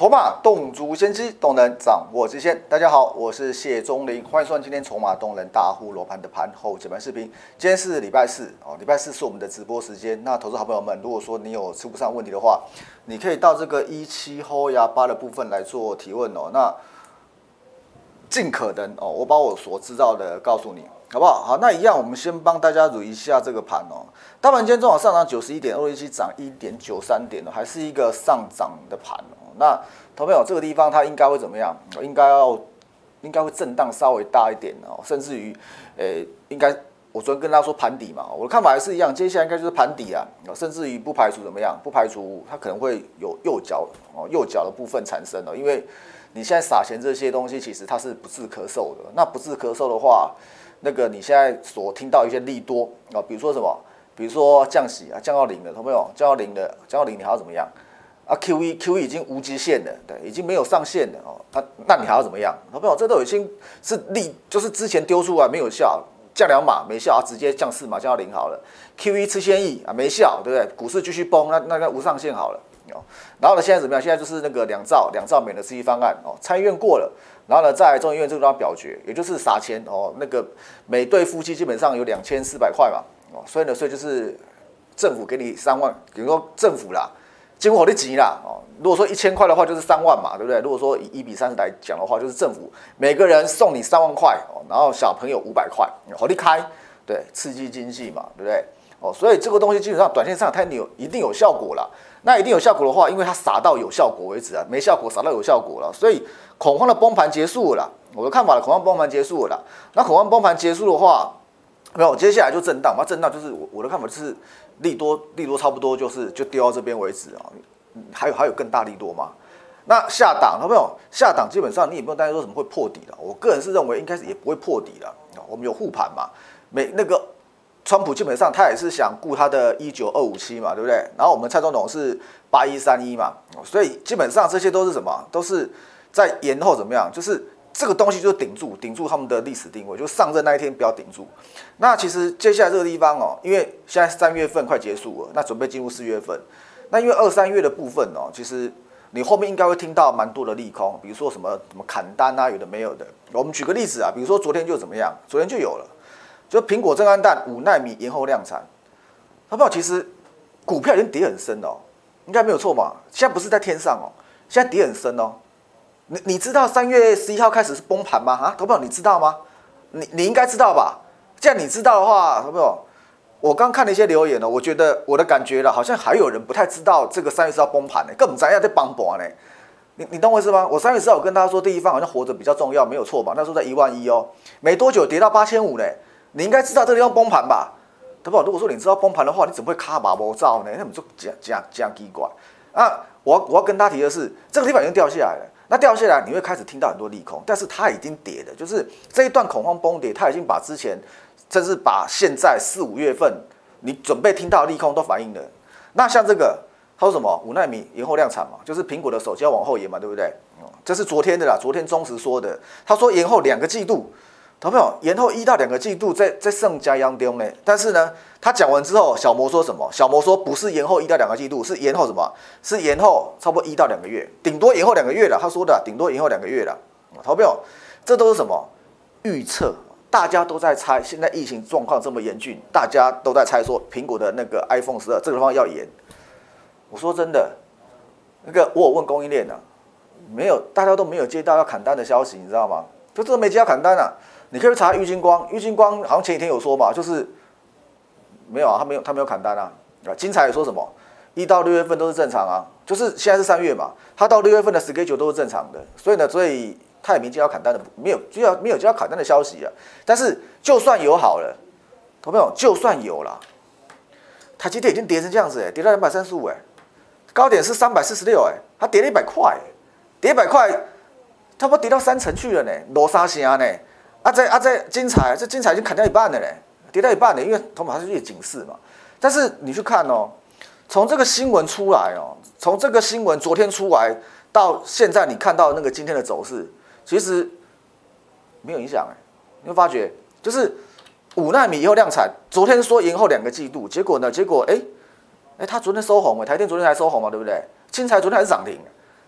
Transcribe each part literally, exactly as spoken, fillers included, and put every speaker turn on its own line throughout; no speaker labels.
筹码动足先机，都能掌握之先。大家好，我是谢钟林，欢迎收看今天筹码动能大户罗盘的盘后解盘视频。今天是礼拜四哦，礼拜四是我们的直播时间。那投资好朋友们，如果说你有吃不上问题的话，你可以到这个一七后压八的部分来做提问哦。那尽可能哦，我把我所知道的告诉你，好不好？好，那一样，我们先帮大家捋一下这个盘哦。大盘今天中场上涨九十一点，二六七涨一点九三点哦，还是一个上涨的盘哦。那投朋友，这个地方它应该会怎么样？应该要应该会震荡稍微大一点哦，甚至于，诶，应该我昨天跟大家说盘底嘛，我的看法还是一样，接下来应该就是盘底啊，甚至于不排除怎么样？不排除它可能会有右脚哦，右脚的部分产生哦，因为你现在撒钱这些东西，其实它是不治咳嗽的。那不治咳嗽的话，那个你现在所听到一些利多啊，比如说什么？比如说降息啊，降到零了，投朋友，降到零了，降到零，你还要怎么样？啊 ，Q E Q E 已经无极限了，对，已经没有上限了哦。啊，那你还要怎么样？投朋友，这都已经是利，就是之前丢出来没有效，降两码没效啊，直接降四码降到零好了。Q E 吃千亿啊，没效，对不对？股市继续崩，那那个无上限好了。哦，然后呢，现在怎么样？现在就是那个两兆两兆美的刺激方案哦，参议院过了，然后呢，在众议院这个地方表决，也就是撒钱哦，那个每对夫妻基本上有两千四百块嘛，哦，所以呢，所以就是政府给你三万，比如说政府啦。结果我的急啦哦，如果说一千块的话就是三万嘛，对不对？如果说以一比三十来讲的话，就是政府每个人送你三万块哦，然后小朋友五百块，好利开，对，刺激经济嘛，对不对？哦，所以这个东西基本上短线上它有一定有效果啦。那一定有效果的话，因为它撒到有效果为止啊，没效果撒到有效果了，所以恐慌的崩盘结束了啦。我的看法了，恐慌崩盘结束了啦。那恐慌崩盘结束的话，没有，接下来就震荡嘛，震荡就是我我的看法就是利多利多差不多就是就丢到这边为止啊，还有还有更大利多吗？那下档，好朋友，下档基本上你也不用担心说什么会破底了，我个人是认为应该是也不会破底了，我们有护盘嘛，每那个川普基本上他也是想顾他的一九二五七嘛，对不对？然后我们蔡总统是八一三一嘛，所以基本上这些都是什么？都是在延后怎么样？就是这个东西就是顶住，顶住他们的历史定位，就上任那一天不要顶住。那其实接下来这个地方哦，因为现在三月份快结束了，那准备进入四月份。那因为二三月的部分哦，其实你后面应该会听到蛮多的利空，比如说什么什么砍单啊，有的没有的。我们举个例子啊，比如说昨天就怎么样？昨天就有了，就苹果震撼弹五奈米延后量产，好不好？其实股票已经跌很深哦，应该没有错嘛。现在不是在天上哦，现在跌很深哦。你你知道三月十一号开始是崩盘吗？啊，投票你知道吗？你你应该知道吧？既然你知道的话，投票，我刚看了一些留言呢，我觉得我的感觉了，好像还有人不太知道这个三月十号崩盘呢，根本咱要在崩盘呢。你你懂我意思吗？我三月十号我跟大家说，第一方好像活着比较重要，没有错吧？那时候在一万一哦，没多久跌到八千五呢。你应该知道这个地方崩盘吧？投票，如果说你知道崩盘的话，你怎么会卡把无照呢？那你就讲讲讲奇怪啊！我要我要跟大家提的是，这个地方已经掉下来了。那掉下来，你会开始听到很多利空，但是它已经跌了，就是这一段恐慌崩跌，它已经把之前，甚至把现在四五月份你准备听到的利空都反映了。那像这个，他说什么五奈米延后量产嘛，就是苹果的手机要往后延嘛，对不对？这是昨天的啦，昨天中时说的，他说延后两个季度，投朋友延后一到两个季度在在剩加央丢呢，但是呢，他讲完之后，小摩说什么？小摩说不是延后一到两个季度，是延后什么？是延后差不多一到两个月，顶多延后两个月了。他说的顶多延后两个月了。投朋友，这都是什么预测？大家都在猜，现在疫情状况这么严峻，大家都在猜说苹果的那个 iPhone 十二这个地方要延。我说真的，那个我有问供应链啊，没有，大家都没有接到要砍单的消息，你知道吗？就这没接到砍单啊。你可以查玉晶光，玉晶光好像前几天有说嘛，就是没有啊，他没有他没有砍单啊。精彩也说什么，一到六月份都是正常啊，就是现在是三月嘛，他到六月份的 schedule 都是正常的，所以呢，所以他也没接到砍单的，没有接到没有接到砍单的消息啊。但是就算有好了，投朋友就算有啦，台积电已经跌成这样子哎，跌到两百三十五哎，高点是三百四十六哎，它跌了一百块，跌一百块，差不多跌到三成去了呢，罗沙虾呢。啊在啊在精彩，这精彩已经砍掉一半了嘞，跌到一半了，因为头马它是越警示嘛。但是你去看哦，从这个新闻出来哦，从这个新闻昨天出来到现在，你看到那个今天的走势，其实没有影响哎。你会发觉，就是五奈米以后量产，昨天说延后两个季度，结果呢？结果哎哎，它昨天收红了，台电昨天还收红嘛，对不对？精彩昨天还是涨停，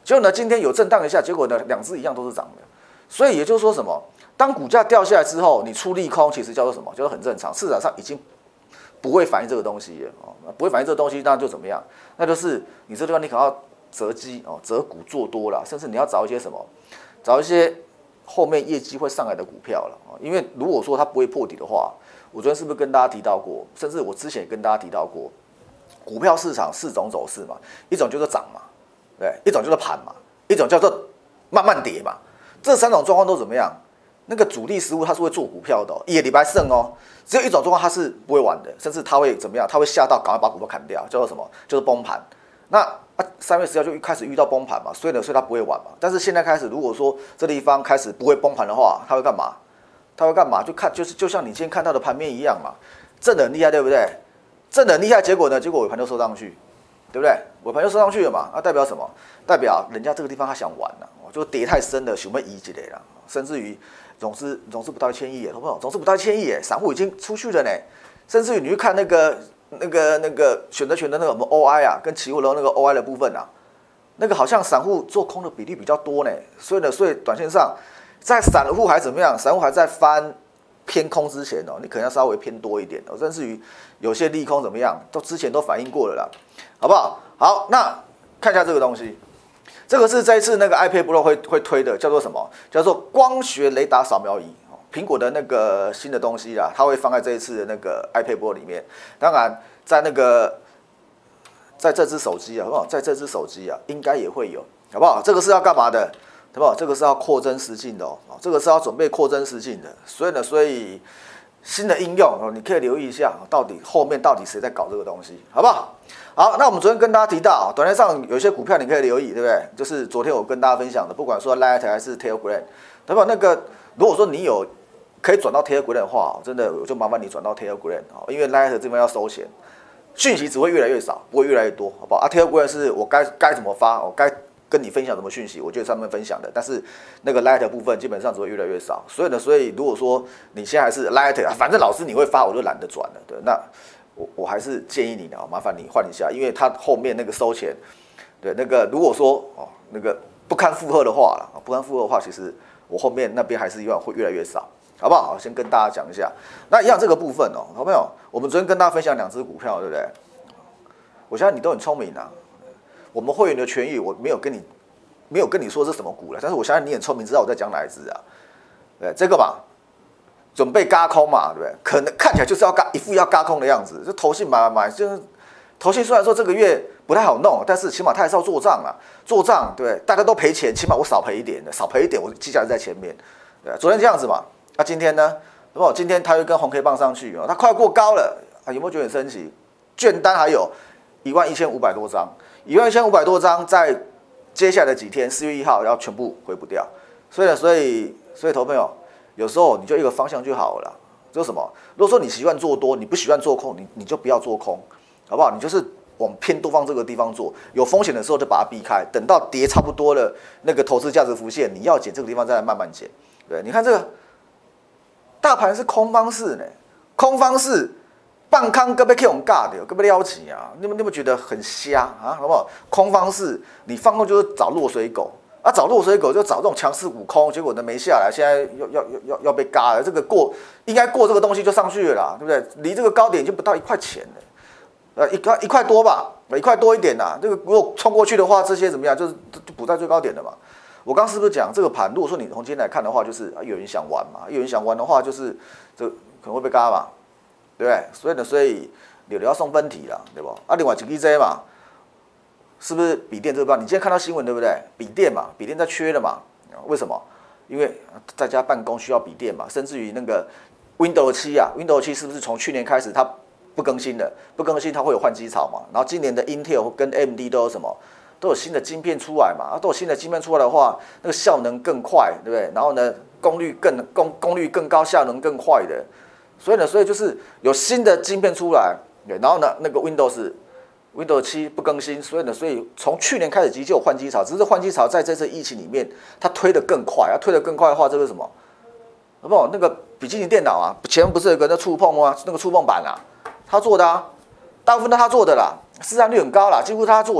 结果呢，今天有震荡一下，结果呢，两只一样都是涨的。所以也就是说什么？当股价掉下来之后，你出利空，其实叫做什么？叫做很正常。市场上已经不会反映这个东西了哦，不会反映这个东西，那就怎么样？那就是你这地方你可能要择机哦，择股做多了，甚至你要找一些什么，找一些后面业绩会上来的股票了哦。因为如果说它不会破底的话，我昨天是不是跟大家提到过？甚至我之前也跟大家提到过，股票市场四种走势嘛，一种叫做涨嘛，对，一种叫做盘嘛，一种叫做慢慢跌嘛。这三种状况都怎么样？那个主力实物它是会做股票的、哦，一个礼拜剩哦。只有一种状况它是不会玩的，甚至它会怎么样？它会吓到赶快把股票砍掉，叫做什么？就是崩盘。那啊，三月十号就开始遇到崩盘嘛，所以呢，所以它不会玩嘛。但是现在开始，如果说这地方开始不会崩盘的话，它会干嘛？它会干嘛？就看就是就像你今天看到的盘面一样嘛，震得很厉害，对不对？震得很厉害，结果呢？结果尾盘就收上去，对不对？尾盘就收上去了嘛，那代表什么？代表人家这个地方他想玩了、啊，就跌太深了，想要移起来了，甚至于融资融资不到一千亿耶，好不好？融资不到一千亿耶，散户已经出去了呢。甚至于你去看那个那个那个选择权的那个什么 O I 啊，跟期货的那个 O I 的部分啊，那个好像散户做空的比例比较多呢。所以呢，所以短线上在散户还怎么样？散户还在翻偏空之前哦，你可能要稍微偏多一点哦。甚至于有些利空怎么样，都之前都反映过了啦，好不好？好，那看一下这个东西。这个是这一次那个 iPad Pro 会会推的，叫做什么？叫做光学雷达扫描仪。苹果的那个新的东西啦，它会放在这一次的那个 iPad Pro 里面。当然，在那个在这只手机啊，好不好？在这只手机啊，应该也会有，好不好？这个是要干嘛的？好不好？这个是要扩增实境的哦，这个是要准备扩增实境的。所以呢，所以新的应用哦，你可以留意一下，到底后面到底谁在搞这个东西，好不好？好，那我们昨天跟大家提到，短线上有一些股票你可以留意，对不对？就是昨天我跟大家分享的，不管说 Light 还是 Telegram， 对吧？那个如果说你有可以转到 Telegram 的话，真的我就麻烦你转到 Telegram 哦，因为 Light 这边要收钱，讯息只会越来越少，不会越来越多，好不好？啊 ，Telegram 是我该该怎么发，我该跟你分享什么讯息，我就上面分享的。但是那个 Light 部分基本上只会越来越少，所以呢，所以如果说你现在还是 Light， 反正老师你会发，我就懒得转了，对，那。我我还是建议你呢，麻烦你换一下，因为它后面那个收钱，对，那个如果说哦那个不堪负荷的话了，不堪负荷的话，其实我后面那边还是一样会越来越少，好不好？先跟大家讲一下。那一样这个部分哦，好朋友，我们昨天跟大家分享两只股票，对不对？我相信你都很聪明啊。我们会员的权益我没有跟你没有跟你说是什么股了，但是我相信你很聪明，知道我在讲哪一只啊？对，这个嘛。准备轧空嘛，对不对？可能看起来就是要轧一副要轧空的样子，就投信买买买，就是投信虽然说这个月不太好弄，但是起码他还是要做账啦，做账对不对？大家都赔钱，起码我少赔一点的，少赔一点，我记价在前面，对，昨天这样子嘛，那、啊、今天呢？那么今天它又跟红 K 棒上去哦，它快要过高了啊，有没有觉得很神奇？券单还有一万一千五百多张，一万一千五百多张，在接下来的几天，四月一号要全部回不掉，所以呢，所以所以投朋友。有时候你就一个方向就好了，就是什么？如果说你习惯做多，你不习惯做空，你你就不要做空，好不好？你就是往偏多方这个地方做，有风险的时候就把它避开，等到跌差不多了，那个投资价值浮现，你要减这个地方再来慢慢减。对，你看这个大盘是空方式呢，空方式半康根本可以用尬的，根本撩起啊！你们你们觉得很瞎啊？好不好？空方式你放空就是找落水狗。啊，找落水狗就找这种强势股空，结果呢没下来，现在要要要要被嘎了。这个过应该过这个东西就上去了啦，对不对？离这个高点已经不到一块钱了，呃，一块一块多吧，一块多一点啦。这个如果冲过去的话，这些怎么样？就是就补在最高点的嘛。我刚是不是讲这个盘？如果说你从今天来看的话，就是啊有人想玩嘛，有人想玩的话，就是这可能会被嘎嘛，对不对？所以呢，所以你要送分题啦，对不？啊，另外一个 J 嘛。是不是笔电这个？你今天看到新闻对不对？笔电嘛，笔电在缺了嘛？为什么？因为在家办公需要笔电嘛，甚至于那个 Windows 七啊 ，Windows 七是不是从去年开始它不更新了？不更新它会有换机潮嘛？然后今年的 Intel 跟 A M D 都有什么？都有新的晶片出来嘛？都有新的晶片出来的话，那个效能更快，对不对？然后呢，功率更功功率更高，效能更快的。所以呢，所以就是有新的晶片出来，对，然后呢，那个 Windows。Windows 七不更新，所以呢，所以从去年开始其实就有换机潮，只是换机潮在这次疫情里面，它推得更快，它推得更快的话，这个是什么？好不好？那个笔记型电脑啊，前面不是有个那触碰吗？那个触碰板啊，他做的啊，大部分都他做的啦，市占率很高啦，几乎他做的啦。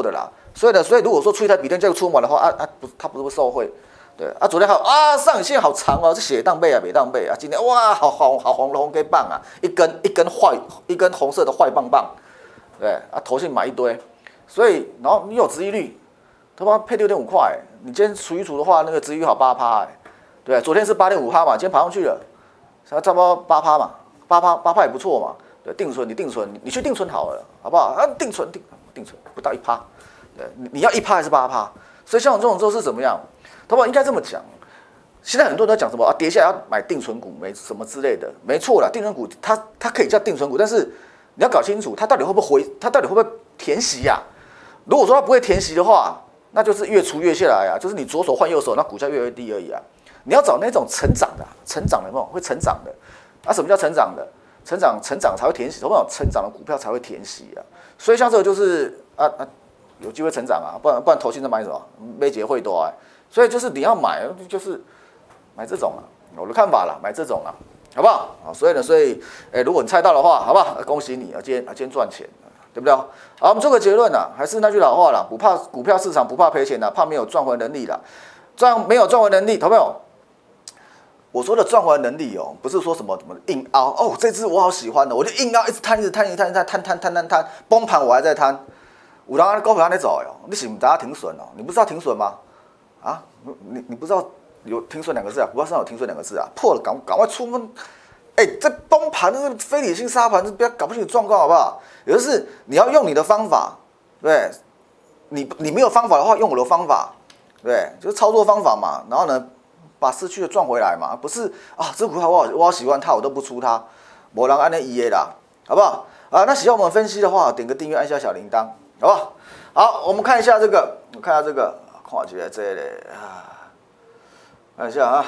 所以呢，所以如果说出一台笔电就出门的话，啊啊不，它不是会受贿。对啊，昨天还有啊，上影线好长哦，这血当背啊，北当背啊，今天哇，好好好红红 K 棒啊，一根一根坏一根红色的坏棒棒，对啊，投信买一堆，所以然后你有殖利率，他妈配六点五块，你今天除一除的话，那个殖利率好八趴，哎，对，昨天是八点五趴嘛，今天爬上去了，差不多八趴嘛，八趴八趴也不错嘛，对，定存你定存，你去定存好了，好不好？啊，定存定定存不到一趴，对，你要一趴还是八趴？所以像我这种之后是怎么样？他们应该这么讲，现在很多人都讲什么啊，跌下来要买定存股，没什么之类的，没错啦，定存股它它可以叫定存股，但是你要搞清楚它到底会不会回，它到底会不会填息呀、啊？如果说它不会填息的话，那就是越出越下来啊，就是你左手换右手，那股价越来越低而已啊。你要找那种成长的、成长的有没有会成长的？啊，什么叫成长的？成长成长才会填息，有没有成长的股票才会填息啊？所以像这个就是啊啊，有机会成长啊，不然不然投信在买什么？没结会多哎。所以就是你要买，就是买这种啊，我的看法啦，买这种啊，好不好？啊，所以呢，所以，哎，如果你猜到的话，好不好？恭喜你啊，今天啊，今天赚钱，对不对？好，我们做个结论啊，还是那句老话啦，不怕股票市场不怕赔钱啦，怕没有赚回能力啦，赚没有赚回能力，懂没有？我说的赚回能力哦，不是说什么什么硬凹哦，这只我好喜欢的，我就硬凹，一直摊，一直摊，一直摊，一直摊，摊摊摊摊摊，崩盘我还在摊，有人股票在走哦，你是不知道停损哦？你不知道停损吗？啊，你你不知道有停损两个字啊？股票市场有停损两个字啊？破了赶赶快出门！哎、欸，这崩盘，这非理性杀盘，这不要搞不清楚状况好不好？也就是你要用你的方法，对，你你没有方法的话，用我的方法，对，就是操作方法嘛。然后呢，把失去的赚回来嘛。不是啊，这股票我好我好喜欢它，我都不出它，没人按那一 A 啦，好不好？啊，那喜欢我们分析的话，点个订阅，按下小铃铛，好不好？好，我们看一下这个，我看一下这个。看起来这里啊，看一下啊，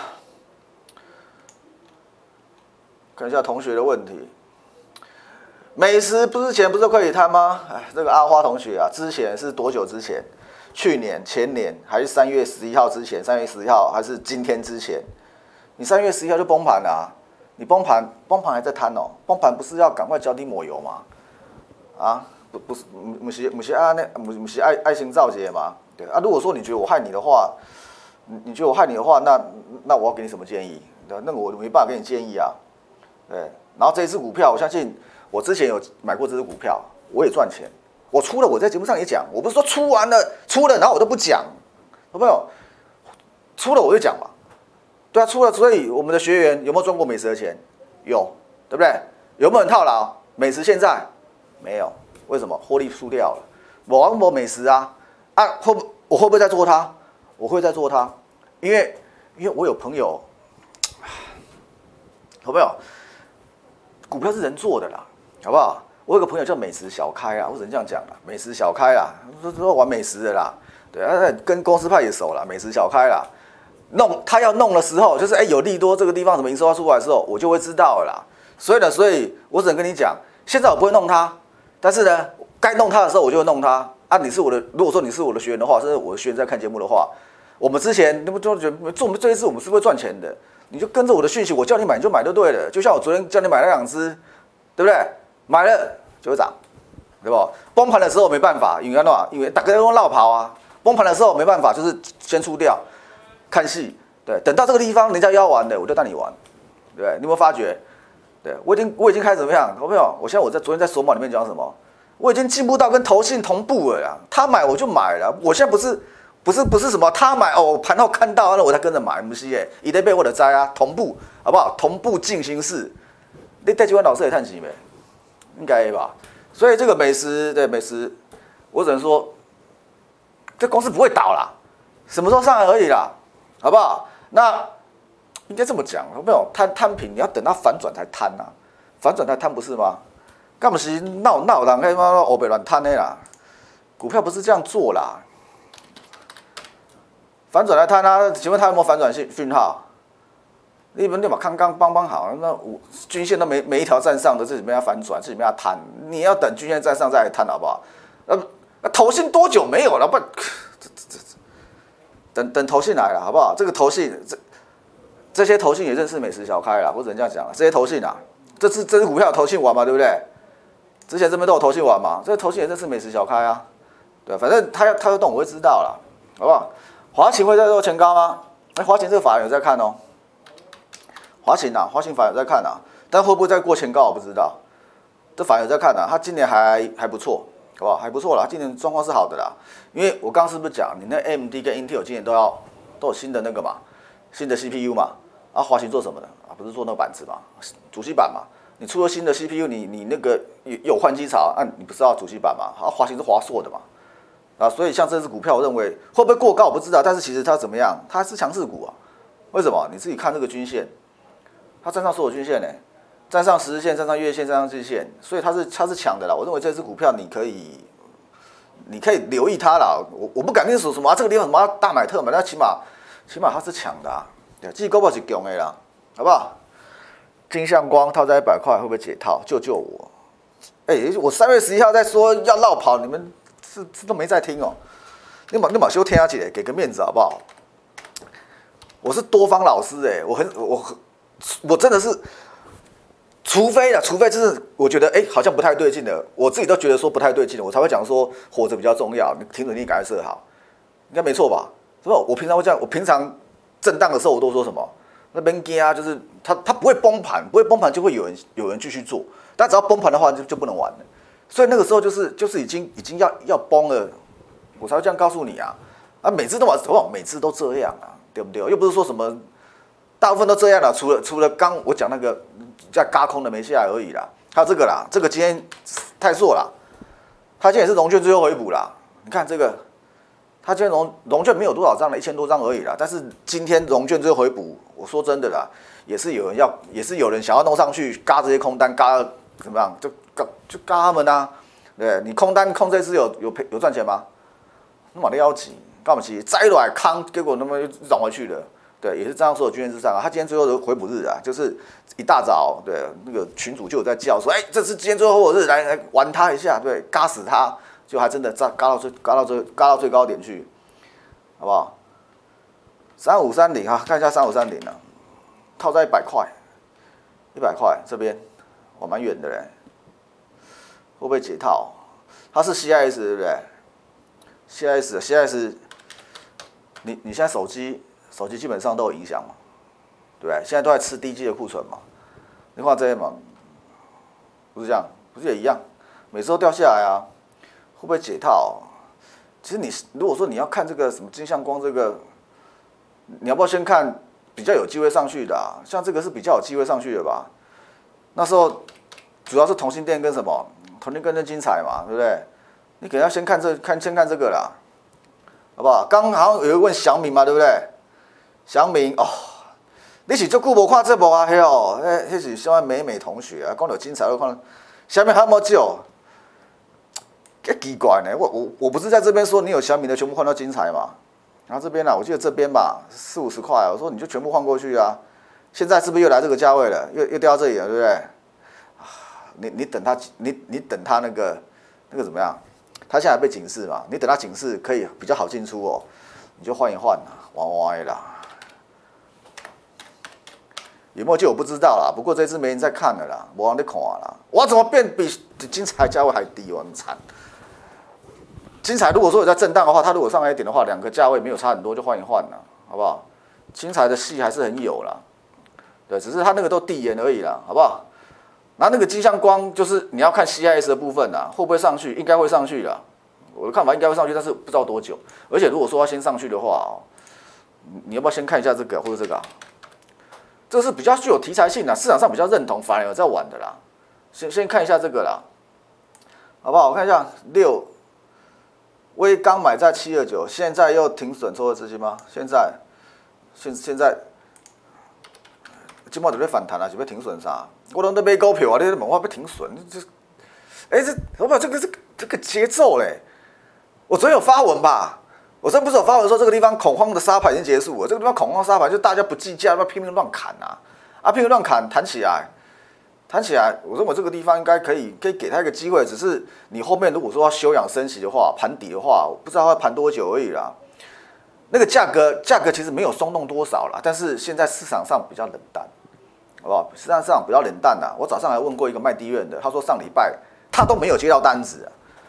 看一下同学的问题。美食不是前不是可以摊吗？哎，这个阿花同学啊，之前是多久之前？去年、前年还是三月十一号之前？三月十一号还是今天之前？你三月十一号就崩盘了、啊，你崩盘崩盘还在摊哦，崩盘不是要赶快脚底抹油吗？啊，不不是，不是不是啊那不不是爱爱心造节吗？对啊，如果说你觉得我害你的话，你你觉得我害你的话，那那我要给你什么建议？对，那我没办法给你建议啊。对，然后这一支股票，我相信我之前有买过这支股票，我也赚钱。我出了，我在节目上也讲，我不是说出完了出了，然后我都不讲，有没有？出了我就讲嘛。对啊，出了，所以我们的学员有没有赚过美食的钱？有，对不对？有没有人套牢？美食现在没有，为什么？获利输掉了。我玩过美食啊。啊，会不我会不会再做它？我会再做它，因为因为我有朋友，有没有？股票是人做的啦，好不好？我有个朋友叫美食小开啊，我只能这样讲啦，美食小开啦，都都玩美食的啦，对啊，跟公司派也熟啦，美食小开啦，弄他要弄的时候，就是哎、欸、有利多这个地方什么营收要出来的时候，我就会知道了啦。所以呢，所以我只能跟你讲，现在我不会弄它，但是呢，该弄它的时候我就会弄它。啊，你是我的，如果说你是我的学员的话，甚至我的学员在看节目的话，我们之前那不就觉得做我们这一次我们是会赚钱的，你就跟着我的讯息，我叫你买你就买就对了。就像我昨天叫你买那两只，对不对？买了就会涨，对不？崩盘的时候没办法，因为那因为大家都绕跑啊。崩盘的时候没办法，就是先出掉，看戏。对，等到这个地方人家要玩的，我就带你玩，对不对？你有没有发觉？对我已经我已经开始怎么样？有没有？我现在我在昨天在索马里面讲什么？我已经进步到跟投信同步了啦，他买我就买了。我现在不是不是不是什么他买哦，盘后看到了我才跟着买，不是耶，一定被我的摘啊，同步好不好？同步进行式，你带几位老师也探几没？应该吧。所以这个美食对美食，我只能说，这公司不会倒啦，什么时候上来而已啦，好不好？那应该这么讲，有没有摊摊平？你要等它反转才摊啊，反转才摊不是吗？干不是闹闹人迄妈黑白乱摊的啦，股票不是这样做啦。反转来摊啊，请问它有没有反转讯讯号？你们立马刚刚帮帮好，那五均线都没没一条站上的，这里面要反转，这里面要摊，你要等均线站上再来摊好不好？那那投信多久没有了？不，这这这等等投信来了好不好？这个投信这这些投信也认识美食小开啦，我只能这样讲了。这些投信啊，这次这支股票有投信玩嘛，对不对？之前这边都有投信玩嘛，这个投信也认识美食小开啊， 对，反正他要他要动，我会知道了，好不好？华勤会再做前高吗？哎，华勤这个法人有在看哦。华勤啊，华勤法人有在看啊，但会不会再过前高我不知道。这法人有在看啊，他今年还还不错，好不好？还不错啦，今年状况是好的啦。因为我刚刚是不是讲，你那 A M D 跟 Intel 今年都要都有新的那个嘛，新的 C P U 嘛。啊，华勤做什么的啊？不是做那个板子嘛，主机板嘛。你出了新的 C P U， 你你那个有有换机槽，啊，你不是要主机板嘛？啊，华勤是华硕的嘛。啊，所以像这支股票，我认为会不会过高我不知道，但是其实它怎么样？它是强势股啊。为什么？你自己看这个均线，它站上所有均线呢、欸，站上十日线，站上月线，站上季线，所以它是它是强的啦。我认为这支股票你可以，你可以留意它啦。我我不敢跟你说什么、啊、这个地方什么要大买特买，但起码起码它是强的啊。对，这股票是强的啦，好不好？金相光套在一百块会不会解套？救救我！哎、欸，我三月十一号在说要绕跑，你们。是是都没在听哦，你把你把修听下去，给个面子好不好？我是多方老师哎，我很我我真的是，除非啊，除非就是我觉得哎、欸、好像不太对劲的，我自己都觉得说不太对劲的，我才会讲说活着比较重要，你停损你赶快设好，应该没错吧？是吧？我平常会这样，我平常震荡的时候我都说什么？那边惊啊，就是它它不会崩盘，不会崩盘就会有人有人继续做，但只要崩盘的话就就不能玩了。所以那个时候就是就是已经已经要要崩了，我才会这样告诉你啊！啊，每次都往往每次都这样啊，对不对？又不是说什么，大部分都这样了，除了除了刚我讲那个在嘎空的没下来而已啦。还有这个啦，这个今天太弱啦，它今天也是融券最后回补啦。你看这个，它今天融融券没有多少张了，一千多张而已啦。但是今天融券最后回补，我说真的啦，也是有人要，也是有人想要弄上去，嘎这些空单，嘎怎么样就。就嘎他们啊，对你空单空这支有有赔有赚钱吗？那么的要紧，干嘛急？摘来康，结果那么又涨回去了，对，也是这样说的均线之上啊。他今天最后的回补日啊，就是一大早，对，那个群主就有在叫说，哎、欸，这是今天最后回补日，来来玩他一下，对，嘎死他，就还真的炸嘎到最嘎到最嘎到最高点去，好不好？三五三零啊，看一下三五三零啊，套在一百块，一百块这边，我蛮远的嘞。会不会解套？它是 C I S 对不对 ？C I S C I S， 你你现在手机手机基本上都有影响嘛，对不对？现在都在吃低基的库存嘛。你看这些嘛，不是这样，不是也一样？每次都掉下来啊，会不会解套？其实你如果说你要看这个什么金相光这个，你要不要先看比较有机会上去的、啊？像这个是比较有机会上去的吧？那时候主要是同性恋跟什么？同性恋更精彩嘛，对不对？你可能要先看这看先看这个啦，好不好？刚好有人问祥明嘛，对不对？祥明哦，你是足久无看这部啊？迄哦，迄迄是什么美美同学啊？讲到精彩，我看下面还有没有？几奇怪呢？我我我不是在这边说你有祥明的全部换到精彩嘛？然后这边呢、啊，我记得这边吧，四五十块，我说你就全部换过去啊。现在是不是又来这个价位了？又又掉到这里了，对不对？你你等他，你你等他那个那个怎么样？他现在被警示嘛，你等他警示可以比较好进出哦，你就换一换啦，弯弯啦。有没有就我不知道啦，不过这次没人在看了啦，没人在看啦。我怎么变比精彩价位还低哦？很惨。精彩如果说有在震荡的话，它如果上来一点的话，两个价位没有差很多，就换一换啦，好不好？精彩的戏还是很有啦，对，只是它那个都递延而已啦，好不好？然后那个金相光就是你要看 C I S 的部分啊，会不会上去？应该会上去啦。我的看法应该会上去，但是不知道多久。而且如果说要先上去的话哦，你要不要先看一下这个或者这个、啊？这是比较具有题材性的，市场上比较认同，反而有在玩的啦。先先看一下这个啦，好不好？我看一下六，微刚买在七二九，现在又停损抽的资金吗？现在现现在。今麦就要反弹啊，是要停损啥？我拢在买股票啊，你问我要停损，这，哎、欸，这我把这个这个这个节奏嘞，我昨天有发文吧？我昨天不是有发文说这个地方恐慌的沙盘已经结束了，这个地方恐慌沙盘就大家不计价，要拼命乱砍啊，啊拼命乱砍，弹起来，弹起来，我认为这个地方应该可以可以给他一个机会，只是你后面如果说要休养生息的话，盘底的话，我不知道要盘多久而已啦。那个价格价格其实没有松动多少啦，但是现在市场上比较冷淡。好不好？市场上比较冷淡呐、啊。我早上还问过一个卖低院的，他说上礼拜他都没有接到单子、啊，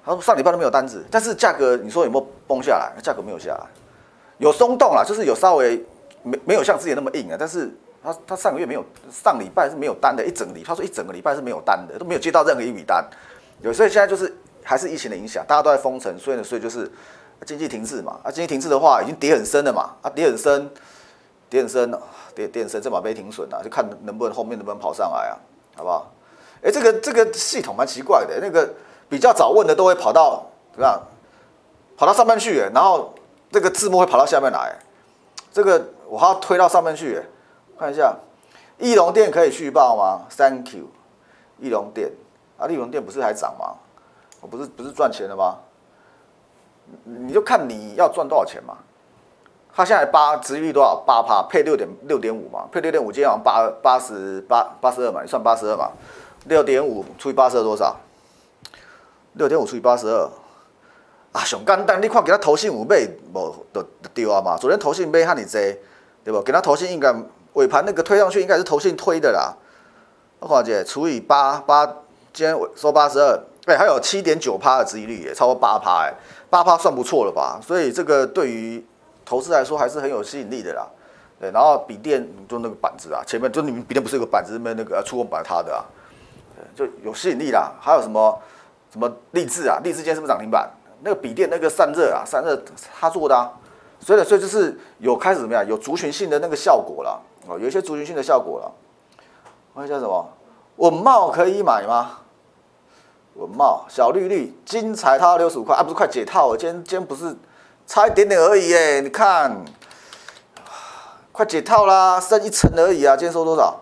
他说上礼拜都没有单子，但是价格你说有没有崩下来？价格没有下来，有松动啦，就是有稍微没没有像之前那么硬啊，但是他他上个月没有，上礼拜是没有单的，一整礼，他说一整个礼拜是没有单的，都没有接到任何一笔单，有，所以现在就是还是疫情的影响，大家都在封城，所以呢，所以就是经济停滞嘛，啊，经济停滞的话已经跌很深了嘛，啊，跌很深，跌很深，跌跌很深，这把被停损啊，就看能不能后面能不能跑上来啊，好不好？哎，这个这个系统蛮奇怪的，那个比较早问的都会跑到怎么样？跑到上面去，然后这个字幕会跑到下面来，这个我还要推到上面去，看一下，翼龙店可以续报吗 ？Thank you， 翼龙店啊，翼龙店不是还涨吗？我不是不是赚钱了吗？你就看你要赚多少钱嘛。它现在八殖利率多少？八趴，配六点六点五嘛，配六点五，今天好像八八十八八十二嘛，你算八十二嘛。六点五除以八十二多少？六点五除以八十二啊，上简单，你看给他投信有买，无就对啊嘛。昨天投信买遐尼济，对不？给他投信应该尾盘那个推上去，应该是投信推的啦。我看下，除以八八，今天收八十二，哎，还有七点九趴的殖利率耶，超过八趴哎，八趴算不错了吧？所以这个对于投资来说还是很有吸引力的啦。对，然后笔电就那个板子啊，前面就你们笔电不是有个板子，那个触控板它的啊。就有吸引力啦，还有什么什么励志啊，励志今天是不是涨停板？那个笔电那个散热啊，散热他做的啊，所以呢，所以就是有开始怎么样，有族群性的那个效果了，哦，有一些族群性的效果了。我看一下什么，稳懋可以买吗？稳懋小绿绿金财套六十五块啊，不是快解套了？今天今天不是差一点点而已耶，你看，快解套啦，剩一成而已啊，今天收多少？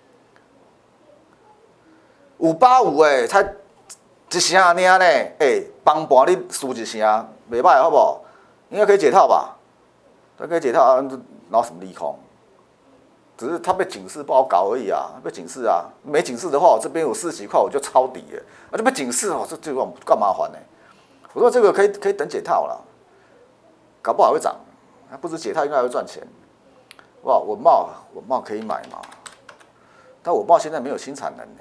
五八五哎，才一声尔呢，哎、欸，帮盘你输一声，袂歹好不好？应该可以解套吧？它可以解套啊，哪有什么利空？只是它被警示不好搞而已啊，被警示啊，没警示的话，我这边有四十几块我就抄底了，啊就被警示哦，这这种干嘛还呢？我说这个可以可以等解套了，搞不好会涨，不止解套应该还会赚钱，哇，稳懋稳懋可以买嘛？但稳懋现在没有新产能呢。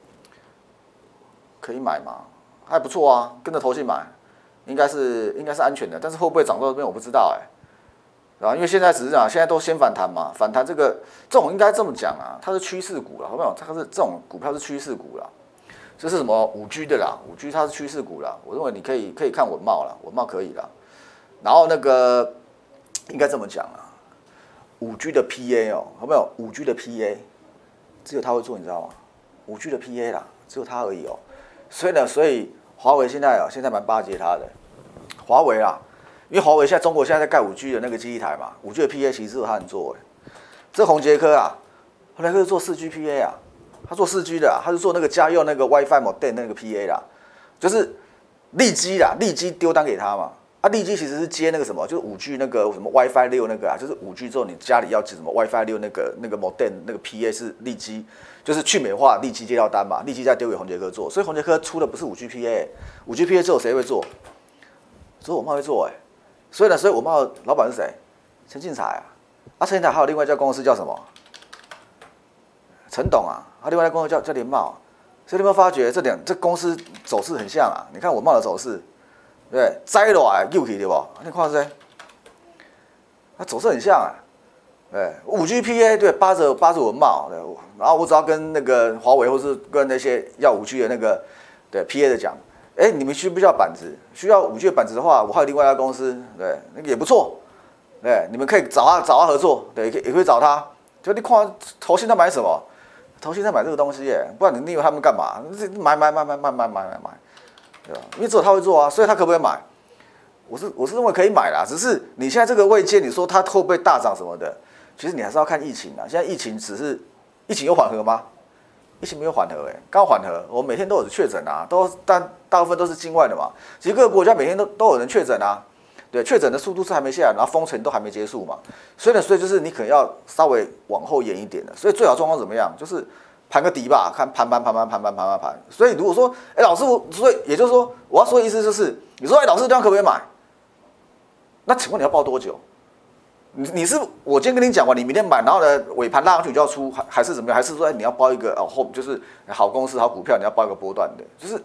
可以买吗？还不错啊，跟着投信买，应该是应该是安全的。但是会不会涨到这边我不知道哎、欸，啊，因为现在只是讲现在都先反弹嘛，反弹这个这种应该这么讲啊，它是趋势股了，好不好？它是这种股票是趋势股啦，这是什么五 G 的啦，五 G 它是趋势股啦，我认为你可以可以看稳懋啦，稳懋可以啦。然后那个应该这么讲啊，五 G 的 P A 哦，好不好？五 G 的 P A 只有它会做，你知道吗？五 G 的 P A 啦，只有它而已哦。所以呢，所以华为现在啊，现在蛮巴结它的。华为啊，因为华为现在中国现在在盖五 G 的那个基地台嘛，五 G 的 P A 其实只有它能做哎。这宏捷科啊，宏捷科是做四 G P A 啊，他做四 G 的、啊，他是做那个家用那个 WiFi modem 那个 P A 啦，就是利基啦，利基丢单给他嘛。啊，利基其实是接那个什么，就是五 G 那个什么 WiFi 六那个啊，就是五 G 之后你家里要接什么 WiFi 六那个那个 modem 那个 P A 是利基。就是去美化，利基接到单嘛，利基再丢给宏捷科做，所以宏捷科出的不是五 G P A， 五 G P A 之后谁会做？只有我妈会做哎、欸，所以呢，所以我妈的老板是谁？陈进财啊，啊陈进财还有另外一家公司叫什么？陈董啊，他另外一家公司叫叫联茂，所以你有没有发觉这两这公司走势很像啊？你看文茂的走势，对不对？摘落来又起对不？你看这，它走势很像啊。对，五 G P A 对八折八折文茂，对，然后我只要跟那个华为或是跟那些要五 G 的那个对 P A 的讲，哎，你们需不需要板子？需要五 G 的板子的话，我还有另外一家公司，对，那个也不错，对，你们可以找他找他合作，对，也可以找他。就你看投信在买什么？投信在买这个东西耶，不然你以为他们干嘛？买买买买买买买买买，对吧？因为只有他会做啊，所以他可不可以买？我是我是认为可以买啦，只是你现在这个位阶，你说它会不会大涨什么的？其实你还是要看疫情啊。现在疫情只是疫情有缓和吗？疫情没有缓和哎、欸，刚缓和，我每天都有确诊啊，都但大部分都是境外的嘛。其实各个国家每天都都有人确诊啊，对，确诊的速度是还没下来，然后封城都还没结束嘛。所以呢，所以就是你可能要稍微往后延一点的。所以最好状况怎么样？就是盘个底吧，看盘盘盘盘盘盘盘盘盘。所以如果说，哎、欸，老师，所以也就是说，我要说的意思就是，你说，哎、欸，老师这样可不可以买？那请问你要抱多久？你你是我今天跟你讲完，你明天买，然后呢尾盘拉上去你就要出，还还是怎么样？还是说你要包一个哦后就是好公司好股票，你要包一个波段的？就是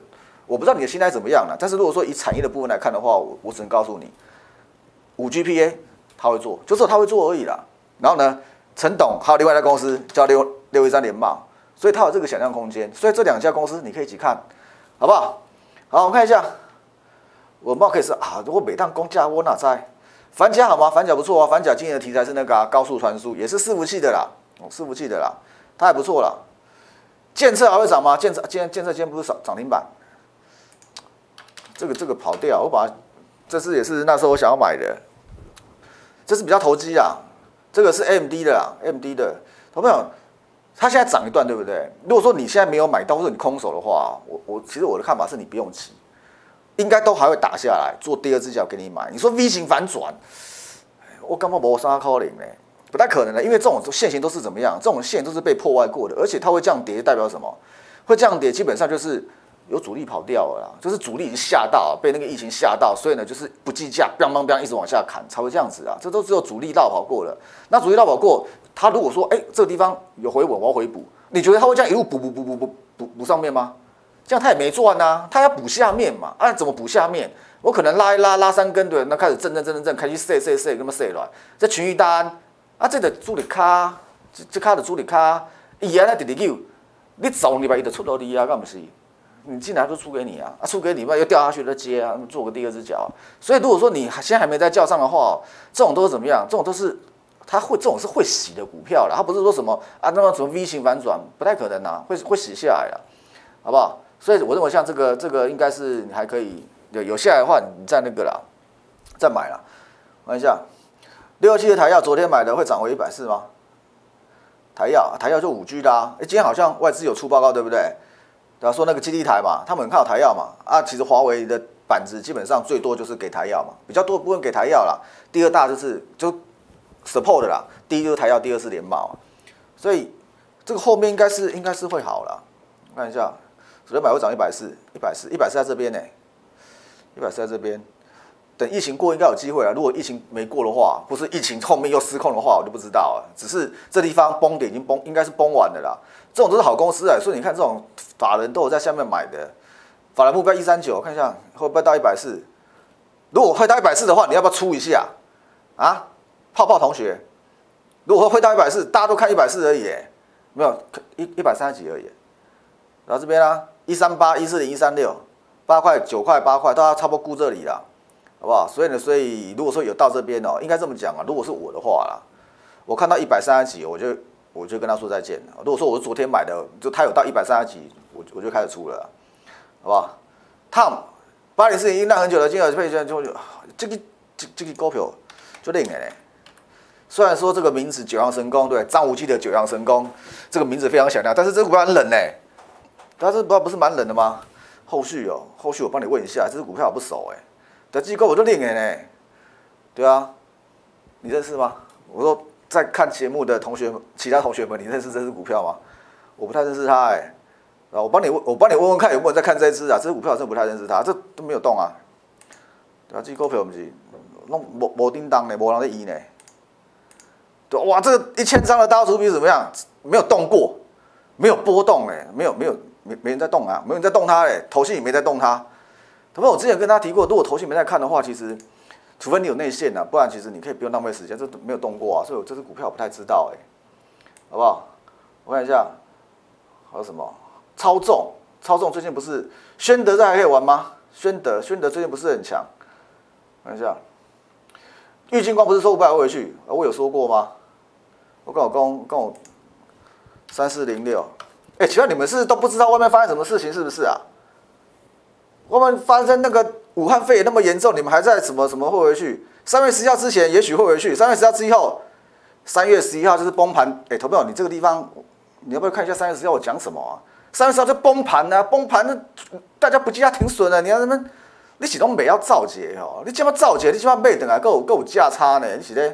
我不知道你的心态怎么样了，但是如果说以产业的部分来看的话，我我只能告诉你，五 G P A 他会做，就只有他会做而已啦。然后呢，陈董还有另外一家公司叫六六一三联茂，所以他有这个想象空间。所以这两家公司你可以一起看，好不好？好，我们看一下，我们可以是啊，如果每趟公价我哪在？反甲好吗？反甲不错啊，反甲今年的题材是那个、啊、高速传输，也是伺服器的啦，哦，伺服器的啦，它还不错啦。建测还会涨吗？建测今天建测今天不是涨涨停板？这个这个跑掉，我把它，这是也是那时候我想要买的，这是比较投机啊，这个是 A M D 的啦 ，A M D 的，朋友，它现在涨一段，对不对？如果说你现在没有买到，或者你空手的话，我我其实我的看法是你不用急，应该都还会打下来，做第二只脚给你买。你说 V 型反转，我根本没三扣零呢，不太可能的，因为这种线型都是怎么样？这种线都是被破坏过的，而且它会这样跌，代表什么？会这样跌，基本上就是有主力跑掉了啦，就是主力已经吓到，被那个疫情吓到，所以呢，就是不计价，biang biang biang一直往下砍，才会这样子啊。这都只有主力绕跑过了。那主力绕跑过，他如果说，哎、欸，这个地方有回稳，我要回补，你觉得他会这样一路补补补补补补补上面吗？这样他也没赚啊，他要补下面嘛。啊，怎么补下面？我可能拉一拉，拉三根对，那开始震震震震震，开始塞塞塞，那么塞乱。这群益单啊，这个主力卡，这这卡的主力卡，伊安那直直救，你走你吧，伊就出到你啊，干不是？你进来就出给你啊，啊出给你吧，又掉下去再接啊，做个第二只脚、啊。所以如果说你现在还没在叫上的话，这种都是怎么样？这种都是它会这种是会洗的股票啦，它不是说什么啊那么什么 V 型反转，不太可能啊，会会洗下来啦，好不好？所以我认为像这个这个应该是你还可以有有下来的话，你再那个啦，再买啦。看一下六二七的台药，昨天买的会涨回一百四吗？台药台药就五 G 啦、啊，哎今天好像外资有出报告对不对？对啊，说那个基地台嘛，他们很看好台药嘛，啊，其实华为的板子基本上最多就是给台药嘛，比较多的部分给台药啦。第二大就是就 support 的啦，第一就是台药，第二是联茂啊，所以这个后面应该是应该是会好啦。看一下，昨天买会涨一百四，一百四，一百四在这边呢、欸，一百四在这边，等疫情过应该有机会啊。如果疫情没过的话，或是疫情后面又失控的话，我就不知道了。只是这地方崩点已经崩，应该是崩完了啦。这种都是好公司啊，所以你看这种法人都有在下面买的，法人目标一三九，看一下会不会到一百四？如果会到一百四的话，你要不要出一下啊？泡泡同学，如果会到一百四，大家都看一百四而已，没有一一百三十几而已。然后这边啊，一三八、一四零、一三六，八块、九块、八块，大家差不多估这里啦，好不好？所以呢，所以如果说有到这边哦，应该这么讲啊，如果是我的话啦，我看到一百三十几，我就。我就跟他说再见了。如果说我是昨天买的，就他有到一百三十几，我我就开始出了，好不好 ？Tom 八零四零已经烂很久了，金额配现就这个这这个股票就另嘞。虽然说这个名字九阳神功，对张无忌的九阳神功这个名字非常响亮，但是这股票很冷嘞。但是不不是蛮冷的吗？后续哦，后续我帮你问一下，这支股票我不熟哎，这机构我就另哎呢，对啊，你认识吗？我说。在看节目的同学，其他同学们，你认识这支股票吗？我不太认识它哎、欸，啊，我帮你问，我帮你问问看有没有人在看这支啊？这支股票我真的不太认识它，这都没有动啊。对啊，这股票不是，弄无无叮当呢，无人在移呢。对，哇，这个一千张的大主笔怎么样？没有动过，没有波动哎、欸，没有没有没没人在动啊，没人在动它哎、欸，投信也没在动它。同学，我之前跟他提过，如果投信没在看的话，其实。除非你有内线啊，不然其实你可以不用浪费时间，这没有动过啊，所以我这支股票我不太知道哎、欸，好不好？我看一下，还有什么？超重，超重最近不是宣德这还可以玩吗？宣德，宣德最近不是很强？看一下，玉金光不是说五百回去，我有说过吗？我跟我公跟我三四零六，哎，奇怪，你们是都不知道外面发生什么事情是不是啊？外面发生那个。武汉肺炎那么严重，你们还在什么什么会回去？三月十一号之前也许会回去，三月十一号之后，三月十一号就是崩盘。哎、欸，投票，你这个地方，你要不要看一下三月十一号我讲什么啊？三月十号就崩盘啊，崩盘那大家不计价停损了，你要什么？你启动美要造节哦，你起码造节，你起码卖等啊，够够价差呢，你是咧？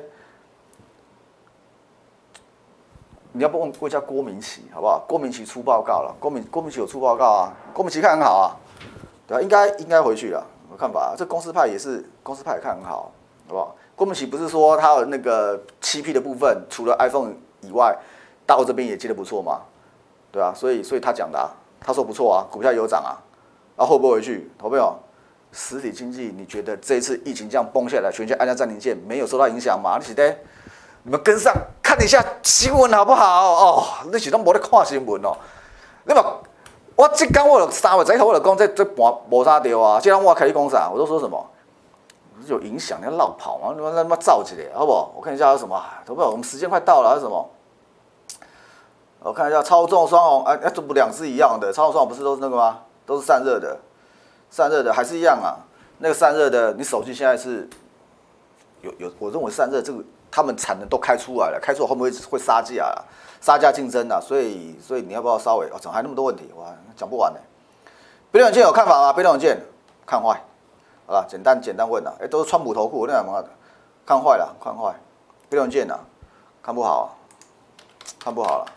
你要不问问一下郭明奇好不好？郭明奇出报告了，郭明郭明奇有出报告啊，郭明奇看很好啊，对啊，应该应该回去了。看法、啊，这公司派也是公司派也看很好，好不好？郭明奇不是说他有那个七 P 的部分，除了 iPhone 以外，大陆这边也接得不错嘛，对啊，所以所以他讲的、啊，他说不错啊，股票有涨啊， 啊，会不会回去？投朋友，实体经济，你觉得这一次疫情这样崩下来，全球按下暂停键，没有受到影响吗？你是得你们跟上看一下新闻好不好？哦，你是拢无咧看新闻哦。你嘛，我即天我就三月十一号我就讲这这盘无啥对啊，即天我开始讲啥，我都说什么？有影响，你要绕跑嘛，他妈他妈造起来，好不好？我看一下有什么，投朋友，我们时间快到了，还是什么？我看一下超重双红，哎、啊，这不两只一样的？超重双红不是都是那个吗？都是散热的，散热的还是一样啊。那个散热的，你手机现在是有有，我认为散热这个他们产能都开出来了，开出来会不会会杀价啊？杀价竞争啊，所以所以你要不要稍微哦，怎么还那么多问题？哇，讲不完呢。被动元件有看法吗？被动元件看坏，好了，简单简单问了，哎、欸，都是川普投顾，那什么看坏了，看坏，被动元件啊，看不好、啊，看不好了。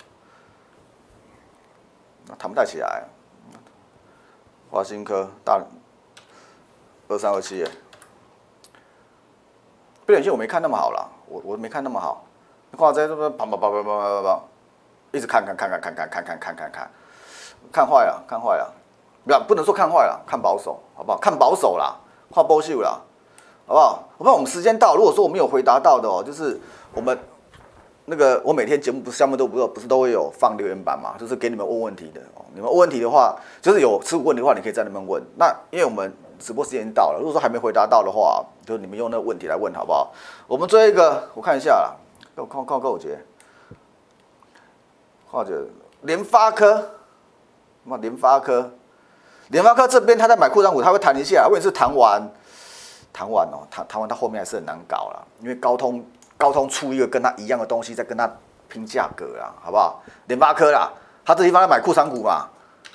弹不太起来，华新科大二三二七耶，被动元件我没看那么好啦，我我没看那么好，你看在这边砰砰砰砰砰砰砰，一直看看看看看看看看看看看，看坏了看坏了，不要不能说看坏了，看保守好不好？看保守啦，看保守啦，好不好？我看我们时间到，如果说我没有回答到的哦，就是我们。那个我每天节目不是下面都不不是都会有放留言板嘛，就是给你们问问题的。你们问问题的话，就是有持股问题的话，你可以在那边问。那因为我们直播时间已经到了，如果说还没回答到的话，就你们用那个问题来问好不好？我们最后一个我看一下啦，我看看看我节，或者联发科，那联发科，联发科这边他在买库存股，他会弹一下，问题是弹完，弹完哦，弹弹完它后面还是很难搞啦，因为高通。高通出一个跟它一样的东西，再跟它拼价格啦，好不好？联发科啦，它这地方在买库藏股嘛。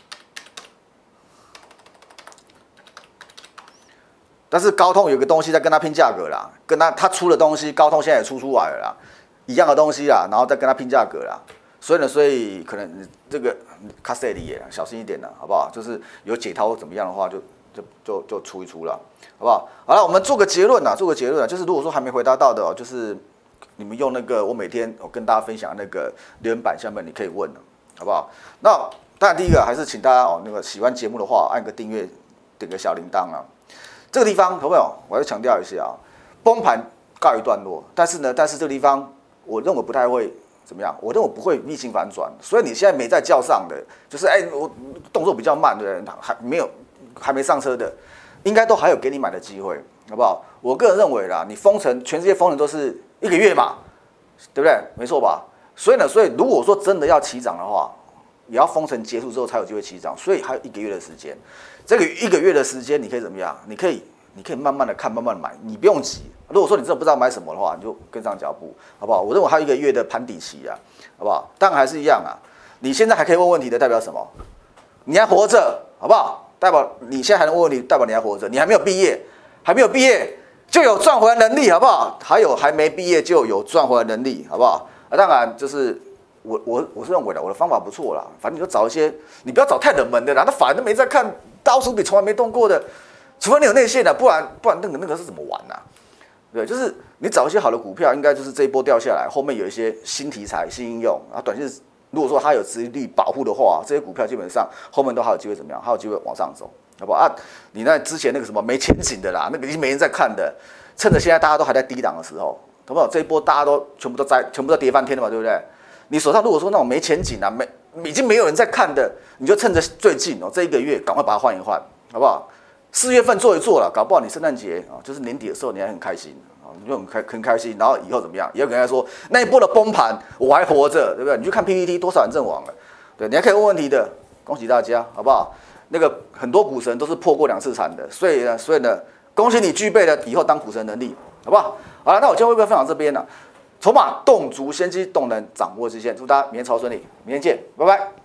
但是高通有个东西在跟它拼价格啦，跟它它出的东西，高通现在也出出来了啦，一样的东西啦，然后再跟它拼价格啦。所以呢，所以可能这个卡塞里也小心一点啦，好不好？就是有解套怎么样的话，就就就就出一出了，好不好？好了，我们做个结论啊，做个结论啊，就是如果说还没回答到的哦，就是。你们用那个我每天我跟大家分享那个留言板下面你可以问了，好不好？那当然第一个还是请大家哦，那个喜欢节目的话按个订阅，点个小铃铛啊。这个地方，朋友，我要强调一下啊，崩盘告一段落，但是呢，但是这个地方我认为不太会怎么样，我认为不会逆境反转，所以你现在没在叫上的，就是哎我动作比较慢的人，还没有还没上车的，应该都还有给你买的机会，好不好？我个人认为啦，你封城，全世界封城都是。一个月嘛，对不对？没错吧？所以呢，所以如果说真的要起涨的话，也要封城结束之后才有机会起涨，所以还有一个月的时间。这个一个月的时间，你可以怎么样？你可以，你可以慢慢的看，慢慢的买，你不用急。如果说你真的不知道买什么的话，你就跟上脚步，好不好？我认为还有一个月的盘底期啊，好不好？当然还是一样啊。你现在还可以问问题的，代表什么？你还活着，好不好？代表你现在还能问问题，代表你还活着。你还没有毕业，还没有毕业。就有赚回来能力，好不好？还有还没毕业就有赚回来能力，好不好？啊，当然就是我我我是认为的，我的方法不错啦。反正你就找一些，你不要找太冷门的啦。那法人都没在看，刀鼠笔从来没动过的，除非你有内线的，不然不然那个那个是怎么玩啊？对，就是你找一些好的股票，应该就是这一波掉下来，后面有一些新题材、新应用，然后短线如果说它有殖利率保护的话，这些股票基本上后面都还有机会怎么样？还有机会往上走。好不好啊？你那之前那个什么没前景的啦，那个已经没人在看的，趁着现在大家都还在低档的时候，好不好？这一波大家都全部都在，全部都跌翻天了嘛，对不对？你手上如果说那种没前景啊，没已经没有人在看的，你就趁着最近哦这一个月赶快把它换一换，好不好？四月份做一做了，搞不好你圣诞节啊，就是年底的时候你还很开心啊，你就很开很开心，然后以后怎么样？也有人家说那一波的崩盘我还活着，对不对？你去看 P P T 多少人阵亡了，对，你还可以问问题的，恭喜大家，好不好？那个很多股神都是破过两次产的，所以呢，所以呢，恭喜你具备了以后当股神能力，好不好？好了，那我今天会不会分享这边呢、啊？筹码动足先机动能掌握之线，祝大家明天超顺利，明天见，拜拜。